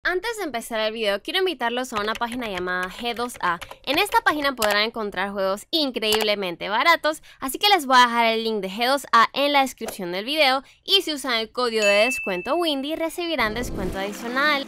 Antes de empezar el video, quiero invitarlos a una página llamada G2A. En esta página podrán encontrar juegos increíblemente baratos, así que les voy a dejar el link de G2A en la descripción del video y si usan el código de descuento Windy recibirán descuento adicional.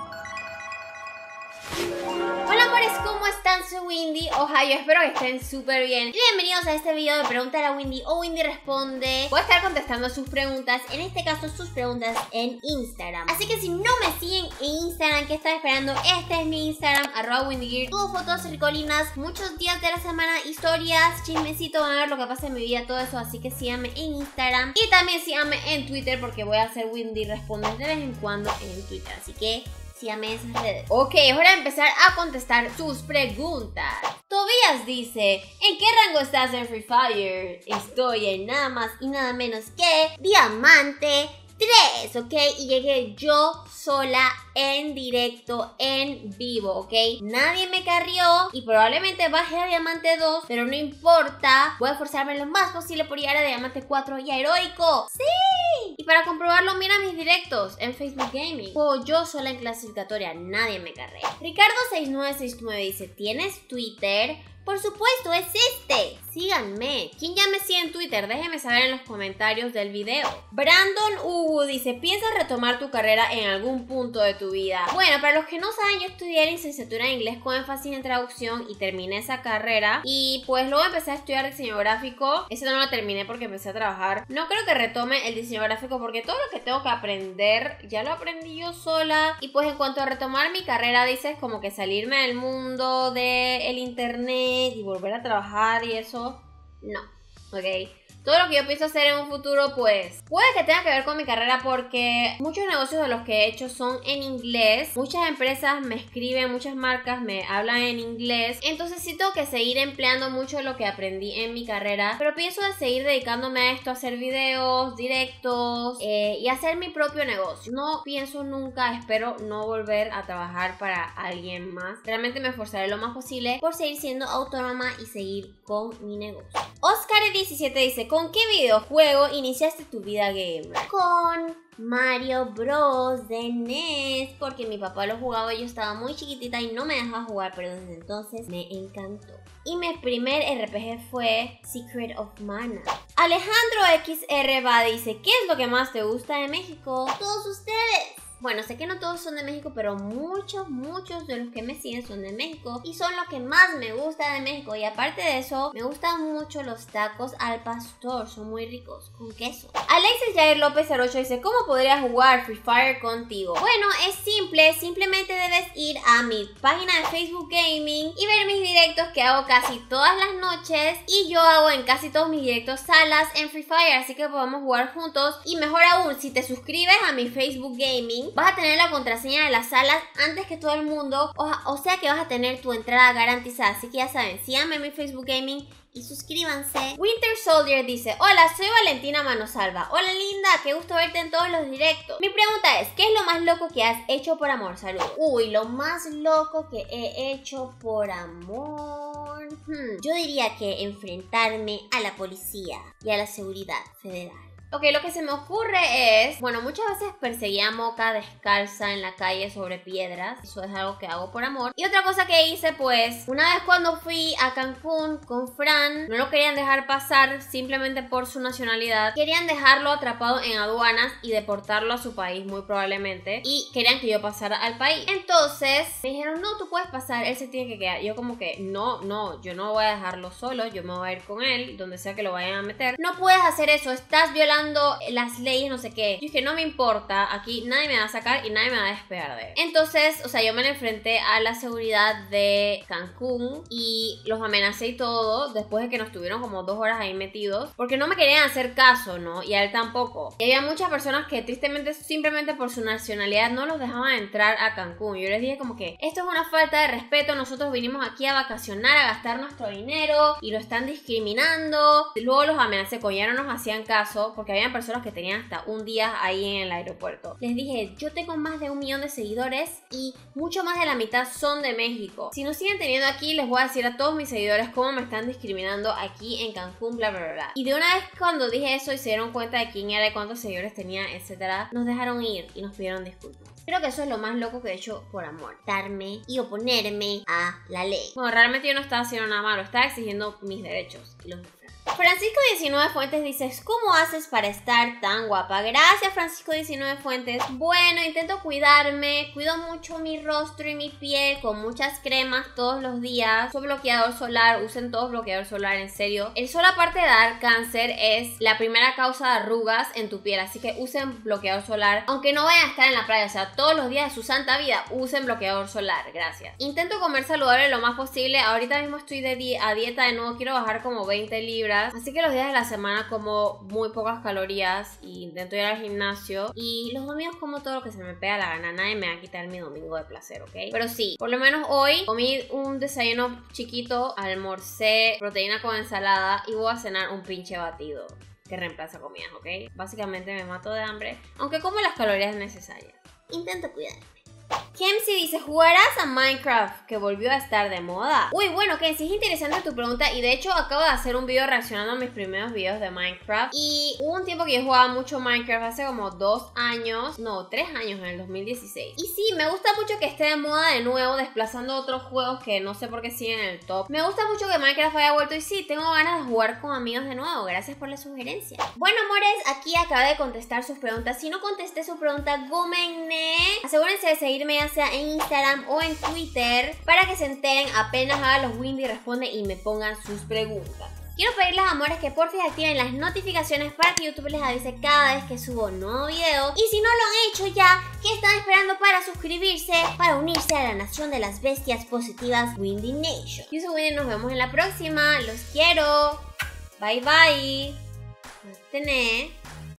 Hola amores, ¿cómo están? Soy Windy, Ohio, espero que estén súper bien. Y bienvenidos a este video de Pregúntale a Windy o Windy Responde. Voy a estar contestando sus preguntas, en este caso sus preguntas en Instagram. Así que si no me siguen en Instagram, ¿qué están esperando? Este es mi Instagram, @WindyGear. Subo fotos ricolinas, muchos días de la semana, historias, chismecito, van a ver lo que pasa en mi vida, todo eso. Así que síganme en Instagram y también síganme en Twitter porque voy a hacer Windy Responde de vez en cuando en Twitter. Así que síganme en esas redes. Ok, es hora de empezar a contestar sus preguntas. Tobías dice, ¿en qué rango estás en Free Fire? Estoy en nada más y nada menos que Diamante 3, ¿ok? Y llegué yo sola en directo, en vivo, ¿ok? Nadie me carrió y probablemente baje a Diamante 2, pero no importa. Voy a esforzarme lo más posible por llegar a Diamante 4 y a Heroico. ¡Sí! Y para comprobarlo, mira mis directos en Facebook Gaming. Juego yo sola en clasificatoria, nadie me carrea. Ricardo6969 dice, ¿tienes Twitter? Por supuesto, es este. Síganme. ¿Quién ya me sigue en Twitter? Déjenme saber en los comentarios del video. Brandon Hugo dice, ¿piensas retomar tu carrera en algún punto de tu vida? Bueno, para los que no saben, yo estudié licenciatura en inglés con énfasis en traducción y terminé esa carrera. Y pues luego empecé a estudiar diseño gráfico. Ese no lo terminé porque empecé a trabajar. No creo que retome el diseño gráfico porque todo lo que tengo que aprender ya lo aprendí yo sola. Y pues en cuanto a retomar mi carrera, dices como que salirme del mundo del internet y volver a trabajar y eso, no, ok. Todo lo que yo pienso hacer en un futuro, pues, puede que tenga que ver con mi carrera porque muchos negocios de los que he hecho son en inglés. Muchas empresas me escriben, muchas marcas me hablan en inglés. Entonces sí tengo que seguir empleando mucho lo que aprendí en mi carrera. Pero pienso de seguir dedicándome a esto, a hacer videos, directos y hacer mi propio negocio. No pienso nunca, espero no volver a trabajar para alguien más. Realmente me esforzaré lo más posible por seguir siendo autónoma y seguir con mi negocio. Oscar17 dice, ¿con qué videojuego iniciaste tu vida gamer? Con Mario Bros. De NES, porque mi papá lo jugaba y yo estaba muy chiquitita y no me dejaba jugar, pero desde entonces me encantó. Y mi primer RPG fue Secret of Mana. Alejandro XR va dice, ¿qué es lo que más te gusta de México? Todos ustedes. Bueno, sé que no todos son de México, pero muchos de los que me siguen son de México y son lo que más me gusta de México. Y aparte de eso, me gustan mucho los tacos al pastor, son muy ricos, con queso. Alexis Jair López 08 dice, ¿cómo podría jugar Free Fire contigo? Bueno, es simple, simplemente debes ir a mi página de Facebook Gaming y ver mis directos que hago casi todas las noches. Y yo hago en casi todos mis directos salas en Free Fire, así que podemos jugar juntos. Y mejor aún, si te suscribes a mi Facebook Gaming, vas a tener la contraseña de las salas antes que todo el mundo, o sea que vas a tener tu entrada garantizada. Así que ya saben, síganme en mi Facebook Gaming y suscríbanse. Winter Soldier dice, hola, soy Valentina Manosalva. Hola linda, qué gusto verte en todos los directos. Mi pregunta es, ¿qué es lo más loco que has hecho por amor? Saludos. Uy, lo más loco que he hecho por amor, yo diría que enfrentarme a la policía y a la seguridad federal. Ok, lo que se me ocurre es, bueno, muchas veces perseguí a Moca descalza en la calle sobre piedras. Eso es algo que hago por amor. Y otra cosa que hice, pues, una vez cuando fui a Cancún con Fran, no lo querían dejar pasar simplemente por su nacionalidad. Querían dejarlo atrapado en aduanas y deportarlo a su país, muy probablemente. Y querían que yo pasara al país. Entonces, me dijeron, no, tú puedes pasar, él se tiene que quedar. Yo como que, no, yo no voy a dejarlo solo, yo me voy a ir con él, donde sea que lo vayan a meter. No puedes hacer eso, estás violando las leyes, no sé qué. Yo dije, no me importa, aquí nadie me va a sacar y nadie me va a despegar de él. Entonces, o sea, yo me le enfrenté a la seguridad de Cancún y los amenacé y todo, después de que nos tuvieron como 2 horas ahí metidos, porque no me querían hacer caso, ¿no? Y a él tampoco. Y había muchas personas que tristemente, simplemente por su nacionalidad, no los dejaban entrar a Cancún. Yo les dije como que, esto es una falta de respeto, nosotros vinimos aquí a vacacionar, a gastar nuestro dinero y lo están discriminando. Luego los amenacé, con ya no nos hacían caso, porque habían personas que tenían hasta un día ahí en el aeropuerto. Les dije, yo tengo más de 1 millón de seguidores y mucho más de la mitad son de México. Si nos siguen teniendo aquí, les voy a decir a todos mis seguidores cómo me están discriminando aquí en Cancún, bla, bla, bla. Y de una vez cuando dije eso y se dieron cuenta de quién era y cuántos seguidores tenía, etcétera, nos dejaron ir y nos pidieron disculpas. Creo que eso es lo más loco que he hecho por amor. Darme y oponerme a la ley. Bueno, realmente yo no estaba haciendo nada malo, estaba exigiendo mis derechos y los de Francisco 19 Fuentes dice, ¿cómo haces para estar tan guapa? Gracias, Francisco 19 Fuentes. Bueno, intento cuidarme, cuido mucho mi rostro y mi piel con muchas cremas todos los días. Uso bloqueador solar, usen todos bloqueador solar, en serio. El sol, aparte de dar cáncer, es la primera causa de arrugas en tu piel, así que usen bloqueador solar, aunque no vayan a estar en la playa, o sea, todos los días de su santa vida, usen bloqueador solar, gracias. Intento comer saludable lo más posible, ahorita mismo estoy a dieta de nuevo, quiero bajar como 20 libras. Así que los días de la semana como muy pocas calorías y intento ir al gimnasio. Y los domingos como todo lo que se me pega la gana. Nadie me va a quitar mi domingo de placer, ¿ok? Pero sí, por lo menos hoy comí un desayuno chiquito, almorcé proteína con ensalada y voy a cenar un pinche batido que reemplaza comidas, ¿ok? Básicamente me mato de hambre, aunque como las calorías necesarias. Intento cuidarme. Kenzie dice, ¿jugarás a Minecraft que volvió a estar de moda? Uy, bueno, Kenzie, es interesante tu pregunta y de hecho acabo de hacer un video reaccionando a mis primeros videos de Minecraft y hubo un tiempo que yo jugaba mucho Minecraft, hace como 2 años, no, 3 años, en el 2016. Y sí, me gusta mucho que esté de moda de nuevo, desplazando otros juegos que no sé por qué siguen en el top. Me gusta mucho que Minecraft haya vuelto y sí, tengo ganas de jugar con amigos de nuevo. Gracias por la sugerencia. Bueno, amores, aquí acabé de contestar sus preguntas. Si no contesté su pregunta, gómenme. Asegúrense de seguirme ya sea en Instagram o en Twitter para que se enteren apenas haga los Windy Responde y me pongan sus preguntas. Quiero pedirles, amores, que por fin activen las notificaciones para que YouTube les avise cada vez que subo un nuevo video. Y si no lo han hecho ya, ¿qué están esperando para suscribirse? Para unirse a la nación de las bestias positivas Windy Nation. Yo soy Windy, nos vemos en la próxima. Los quiero. Bye bye. Tené.